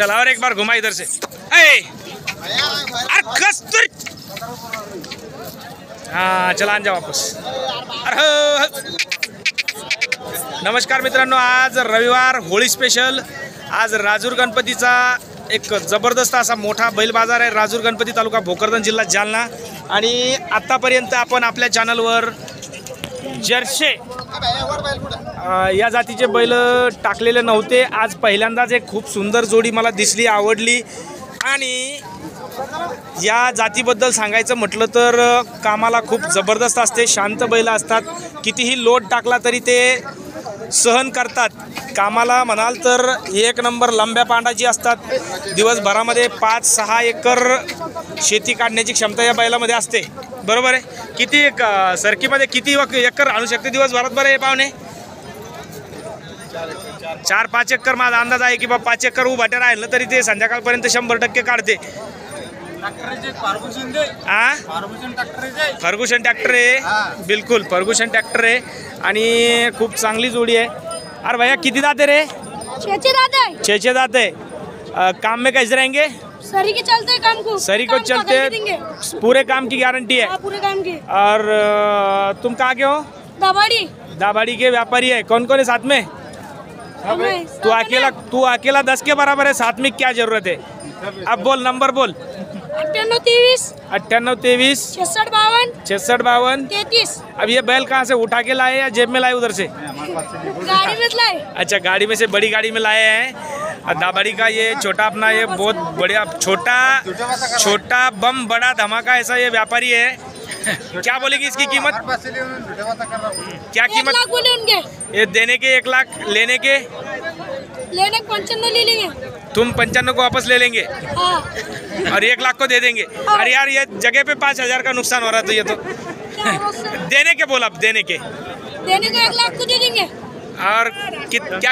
चला और एक बार घुमा इधर से। अरे कस्तूरी, हाँ चला जा वापस। अरे नमस्कार मित्रांनो, आज रविवार होळी स्पेशल। आज राजूर गणपतीचा एक जबरदस्त असा मोठा बैल बाजार आहे। राजूर गणपती तालुका भोकरदन जिल्हा जालना। आणि आतापर्यंत आपण आपल्या चॅनलवर जर्सी या जातीचे बैल टाकलेले नव्हते। आज पहिल्यांदाच एक खूप सुंदर जोडी मला दिसली, आवडली। आणि या जातीबद्दल सांगायचं म्हटलं तर कामाला खूप जबरदस्त असते, शांत बैल असतात, कितीही लोड टाकला तरी ते सहन करतात। कामाला म्हणाल तर एक नंबर लंब्या पांडाची असतात। दिवसभरामध्ये 5-6 एकर शेती काढण्याची क्षमता या बैलामध्ये असते, बरोबर आहे। किती सरकीमध्ये किती एकर आणू शकते दिवसभरात बरं हे पाहुणे? 4-5 एकर माझा अंदाज आहे की बा 5 एकर उभाट्या राहिलं तरी ते संध्याकाळपर्यंत 100% काढते। फर्गुसन ट्रॅक्टर आहे, बिल्कुल फर्गुसन ट्रॅक्टर आहे आणि खूप चांगली जोडी आहे। अरे भैया किती दाते रे? 6 दाते है। काम में कैसे रहेंगे? सरी के चलते काम को, सरी को चलते पूरे काम की गारंटी है। पूरे काम की। और तुम कहाँ के हो? दाबाड़ी। दाबाड़ी के व्यापारी है। कौन कौन है साथ में? तू अकेला 10 के बराबर है, साथ में क्या जरूरत है? अब बोल, नंबर बोल। 98-23 98-23 66-52 66-52 33। अब ये बैल कहाँ से उठा के लाए या जेब में लाए उधर से? गाड़ी में लाए। अच्छा, गाड़ी में से बड़ी गाड़ी में लाए हैं। दाबाड़ी का ये छोटा अपना ये बहुत बढ़िया छोटा बम बड़ा धमाका ऐसा ये व्यापारी है। क्या बोलेगी इसकी कीमत? क्या कीमत? 1 लाख बोले उनके। ये देने के 1 लाख, लेने के 95 ले लेंगे। तुम 95 को वापस ले लेंगे हाँ। और 1 लाख को दे देंगे। अरे यार ये जगह पे 5,000 का नुकसान हो रहा था ये तो। देने के बोला, देने के 1 लाख को दे देंगे। और क्या